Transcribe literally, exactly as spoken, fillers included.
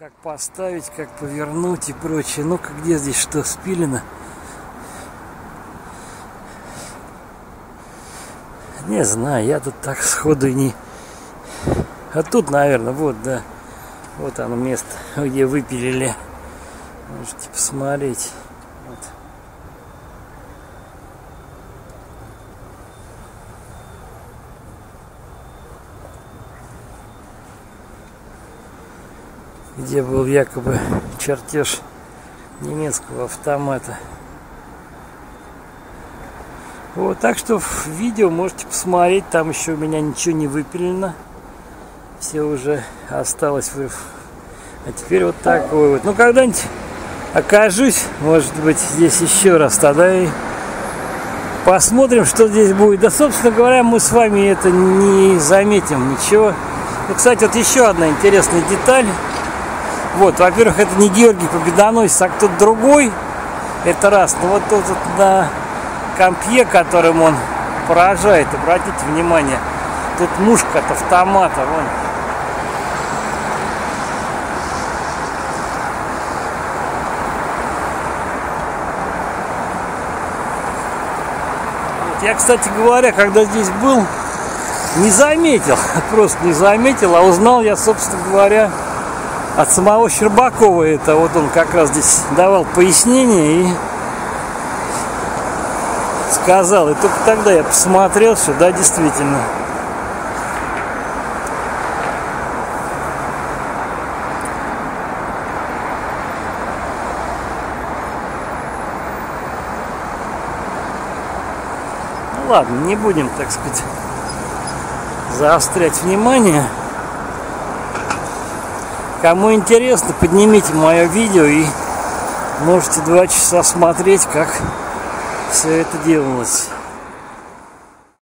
как поставить, как повернуть и прочее. Ну-ка, где здесь что спилено? Не знаю, я тут так сходу и не... А тут, наверное, вот, да. Вот оно место, где выпилили. Можете посмотреть. Вот. Где был якобы чертеж немецкого автомата. Вот, так что в видео можете посмотреть, там еще у меня ничего не выпилено. Все уже осталось. А теперь вот такой вот. Ну, когда-нибудь окажусь, может быть, здесь еще раз, тогда и посмотрим, что здесь будет. Да, собственно говоря, мы с вами это не заметим ничего. Ну, кстати, вот еще одна интересная деталь. Вот, во-первых, это не Георгий Победоносец, а кто-то другой. Это раз. Но вот тут вот на компье, которым он поражает, обратите внимание, тут мушка от автомата, вон. Вот я, кстати говоря, когда здесь был, не заметил, просто не заметил, а узнал я, собственно говоря, от самого Щербакова. Это вот он как раз здесь давал пояснение и сказал. И только тогда я посмотрел, что да, действительно. Ну ладно, не будем, так сказать, заострять внимание. Кому интересно, поднимите мое видео и можете два часа смотреть, как все это делалось.